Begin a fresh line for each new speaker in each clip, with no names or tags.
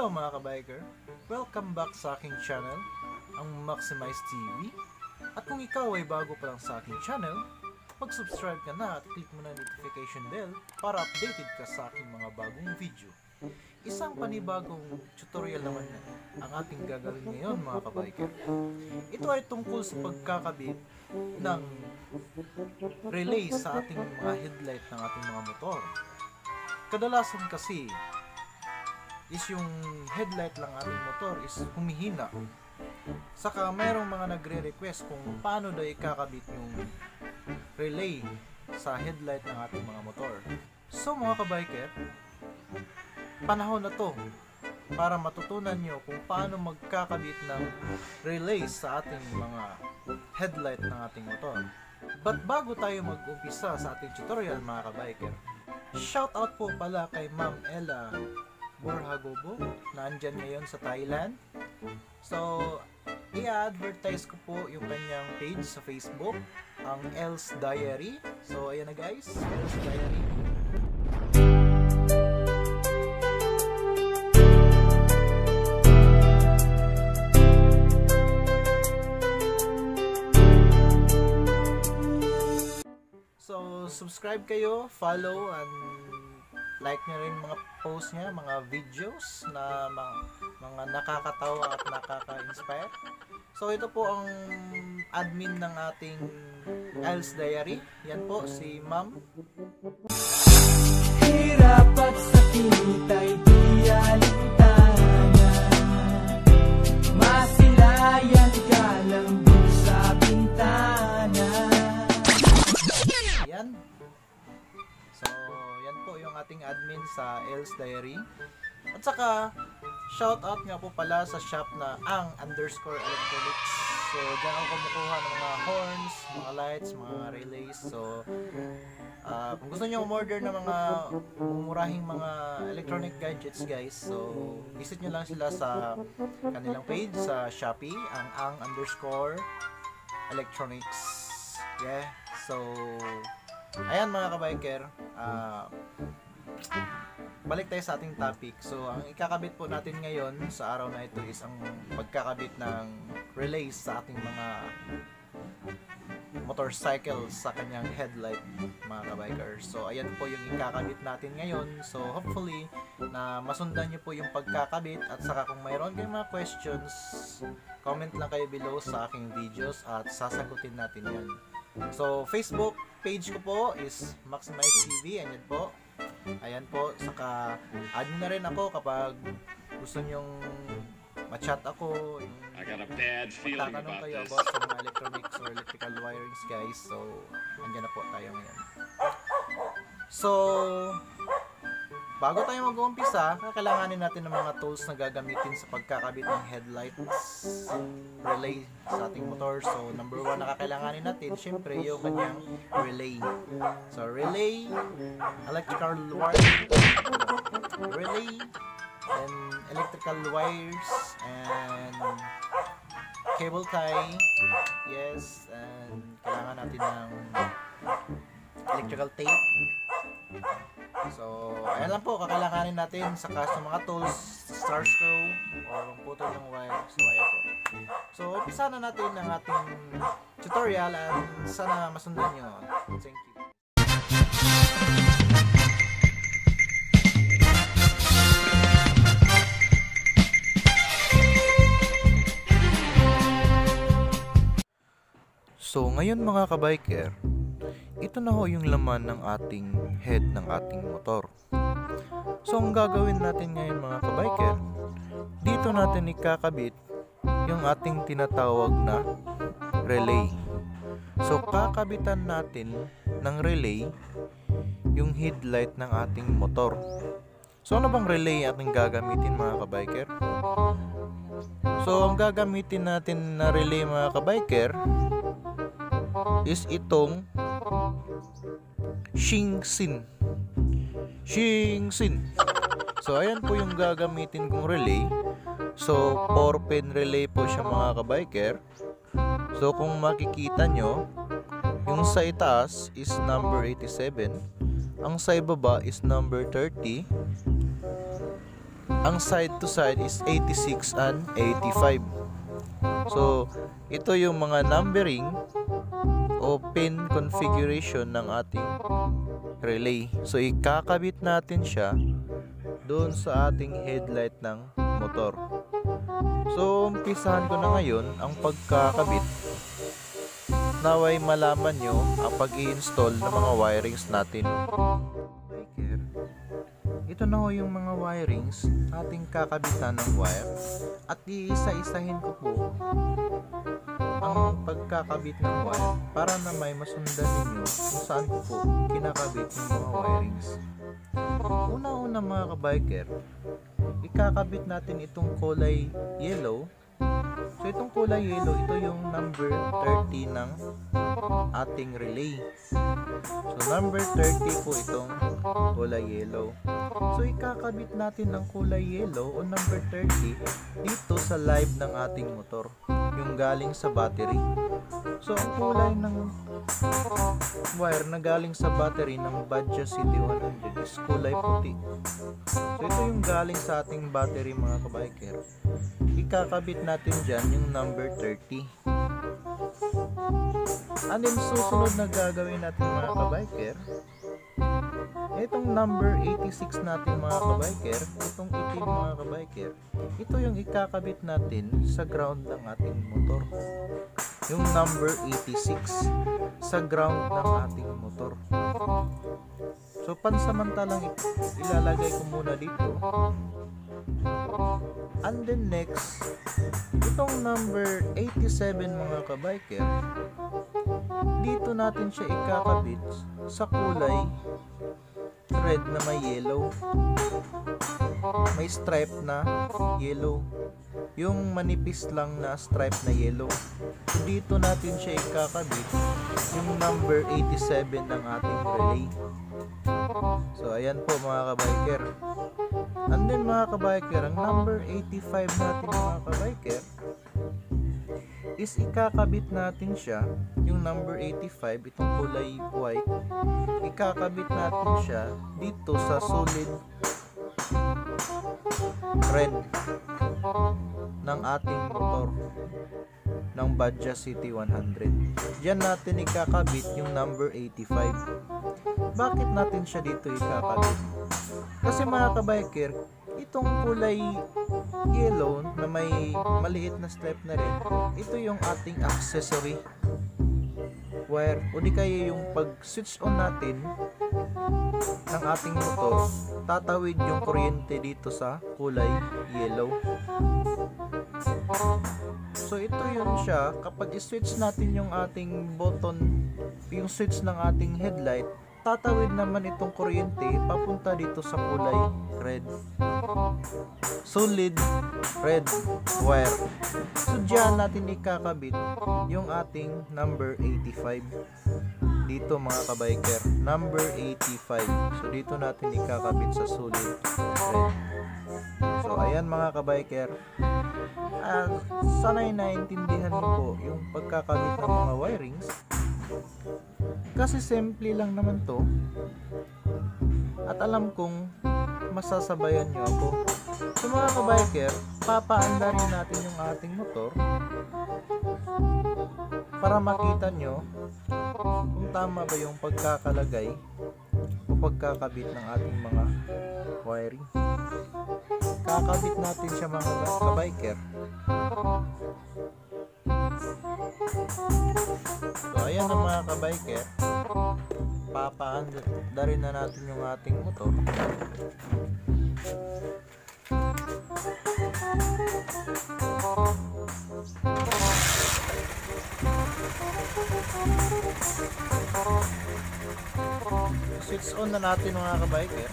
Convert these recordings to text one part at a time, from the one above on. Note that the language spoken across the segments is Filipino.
Hello mga kabiker! Welcome back sa aking channel, ang Maximize TV. At kung ikaw ay bago pa lang sa aking channel, mag-subscribe ka na at click mo na notification bell para updated ka sa aking mga bagong video. Isang panibagong tutorial naman ang ating gagawin ngayon mga kabiker. Ito ay tungkol sa pagkakabit ng relay sa ating mga headlight ng ating mga motor. Kadalasan kasi is yung headlight lang ating motor is humihina. Saka mayroong mga nagre-request kung paano daw ikakabit yung relay sa headlight ng ating mga motor. So mga kabiker, panahon na to para matutunan nyo kung paano magkakabit ng relay sa ating mga headlight ng ating motor. But bago tayo mag-umpisa sa ating tutorial mga kabiker, shoutout po pala kay Ma'am Ella Borhagobo na andyan ngayon sa Thailand. So, i-advertise ko po yung kanyang page sa Facebook, ang Els Diary. So, ayan na guys, Els Diary. So, subscribe kayo, follow, and like nyo rin mga post niya, mga videos na mga nakakatawa at nakaka-inspire. So ito po ang admin ng ating Els Diary. Yan po si Ma'am.
Hirap at sakit ay di alintanan, masilayan ka lang dun sa bintana.
Yan. So yan po yung ating admin sa Els Diary. At saka shoutout nga po pala sa shop na ang _electronics. So dyan ako kumukuha ng mga horns, mga lights, mga relays. So kung gusto nyo umorder ng mga mumurahing mga electronic gadgets guys, so visit nyo lang sila sa kanilang page sa Shopee, ang _electronics. Yeah. So ayan mga kabiker, balik tayo sa ating topic. So ang ikakabit po natin ngayon sa araw na ito is ang pagkakabit ng relays sa ating mga motorcycle sa kanyang headlight mga kabikers. So ayan po yung ikakabit natin ngayon. So hopefully na masundan nyo po yung pagkakabit, at saka kung mayroon kayong mga questions, comment lang kayo below sa aking videos at sasagutin natin yan. So Facebook page ko po is Maximize TV, ayan po. Ayan po, saka add na rin ako kapag gusto nyong ma-chat ako, magtatanong kayo about sa mga electronics or electrical wirings guys. So andyan na po tayo ngayon. So bago tayo mag-uumpisa, kakailanganin natin ng mga tools na gagamitin sa pagkakabit ng headlights relay sa ating motor. So number 1 na kakailanganin natin, syempre yung kanyang relay. So relay, electrical wire, relay, and electrical wires, and cable tie, yes, and kailangan natin ng electrical tape. So, ayan lang po, kakailanganin natin sa mga tools, star screw, o putol ng wire. So, ayan po. So, umpisa na natin ang ating tutorial, and sana masundan nyo. Thank you. So, ngayon mga kabiker, ito na ho yung laman ng ating head ng ating motor. So ang gagawin natin ngayon mga kabiker, dito natin ikakabit yung ating tinatawag na relay. So kakabitan natin ng relay yung headlight ng ating motor. So ano bang relay ating gagamitin mga kabiker? So ang gagamitin natin na relay mga kabiker is itong Shingsin. So ayan po yung gagamitin kong relay. So 4-pin relay po siya mga kabiker. So kung makikita nyo, yung sa itaas is number 87, ang sa ibaba is number 30, ang side to side is 86 and 85. So, ito yung mga numbering o pin configuration ng ating relay. So, ikakabit natin siya doon sa ating headlight ng motor. So, umpisahan ko na ngayon ang pagkakabit. Naway malaman nyo ang pag-i-install ng mga wirings natin. Ito na ho yung mga wirings ating kakabitan ng wire at iisa-isahin ko po ang pagkakabit ng wire para na may masundan ninyo kung saan ko po kinakabit yung mga wirings. Una-una mga kabiker, ikakabit natin itong kulay yellow. So itong kulay yellow, ito yung number 30 ng ating relay. So number 30 po itong kulay yellow. So ikakabit natin ang kulay yellow o number 30 dito sa live ng ating motor, yung galing sa battery. So ang kulay ng wire na galing sa battery ng Badja City 100 is kulay puti. So ito yung galing sa ating battery mga kabiker. Ikakabit natin dyan yung number 30. And then susunod na gagawin natin mga kabiker, itong number 86 natin mga kabiker, itong itim mga kabiker, ito yung ikakabit natin sa ground ng ating motor. Yung number 86 sa ground ng ating motor. So pansamantalang ilalagay ko muna dito. And then next, itong number 87 mga kabiker, dito natin siya ikakabit sa kulay red na may yellow. May stripe na yellow. Yung manipis lang na stripe na yellow. So dito natin siya ikakabit yung number 87 ng ating relay. So ayan po mga kabiker. And then mga kabiker, ang number 85 natin mga kabiker is ikakabit natin siya, yung number 85, itong kulay white, ikakabit natin siya dito sa solid red ng ating motor ng Badja City 100. Diyan natin ikakabit yung number 85. Bakit natin siya dito ikakabit? Kasi mga kabiker, itong kulay yellow na may maliit na stripe na red, ito yung ating accessory wire, o di kaya yung pag switch on natin ng ating motor, tatawid yung kuryente dito sa kulay yellow. So ito yun siya, kapag i-switch natin yung ating button, yung switch ng ating headlight, tatawid naman itong kuryente papunta dito sa kulay red, solid red wire. So dyan natin ikakabit yung ating number 85 dito mga kabiker, number 85. So dito natin ikakabit sa solid red. So ayan mga kabiker, sana'y naintindihan niyo po yung pagkakabit ng mga wirings. Kasi simple lang naman to, at alam kong masasabayan nyo ako. So mga kabiker, papaandarin natin yung ating motor para makita nyo kung tama ba yung pagkakalagay o pagkakabit ng ating mga wiring. Kakabit natin siya mga kabiker. So ayan na mga kabiker, papaandarin na natin yung ating motor. Switch on na natin mga kabiker.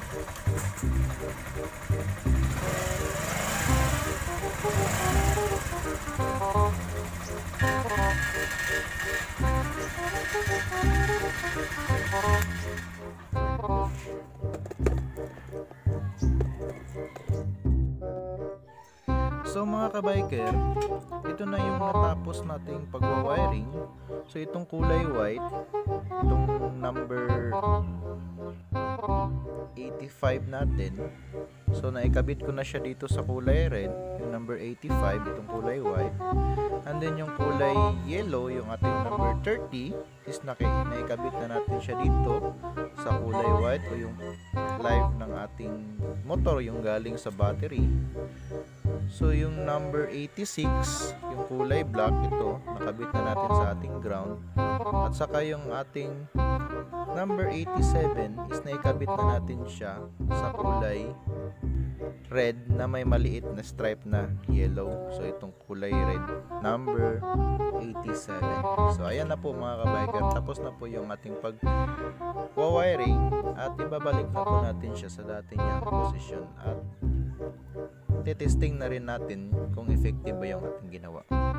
So mga kabiker, ito na yung natapos nating pagwa-wiring. So itong kulay white, itong number 85 natin. So naikabit ko na siya dito sa kulay red, yung number 85, itong kulay white. And then yung kulay yellow, yung ating number 30 is naikabit na natin siya dito sa kulay white o yung live ng ating motor, yung galing sa battery. So yung number 86, yung kulay black, ito nakabit na natin sa ating ground. At saka yung ating number 87 is naikabit na natin siya sa kulay red na may maliit na stripe na yellow. So itong kulay red, number 87. So ayan na po mga kabiker, tapos na po yung ating pag-wiring at ibabalik na po natin siya sa dati niyang posisyon at titesting na rin natin kung effective ba yung ating ginawa.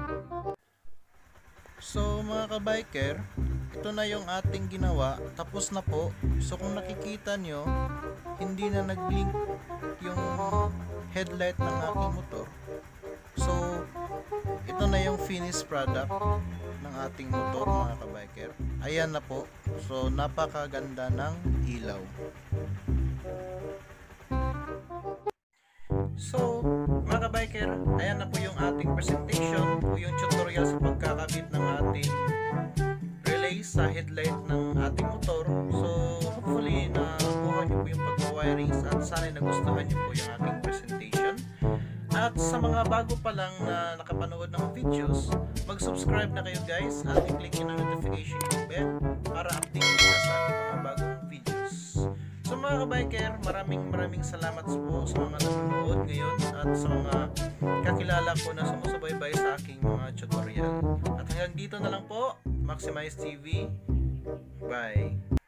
So mga kabiker, ito na yung ating ginawa, tapos na po. So kung nakikita nyo, hindi na nag-blink yung headlight ng aking motor. So ito na yung finished product ng ating motor mga kabiker. Ayan na po. So napakaganda ng ilaw. So mga kabiker, ayan na po yung ating presentation o yung tutorial sa pagkakabit ng ating relay sa headlight ng ating motor. So hopefully nakuha nyo po yung pag-wirings at sana nagustuhan nyo po yung ating presentation. At sa mga bago pa lang na nakapanood ng videos, mag-subscribe na kayo guys at i-click nyo ng notification yung bell para update nyo sa ating mga bagong videos. So mga kabiker, maraming salamat po sa mga nanonood ngayon at sa mga kakilala ko na sumusubaybay sa aking mga tutorial. At hanggang dito na lang po, Maximize TV. Bye!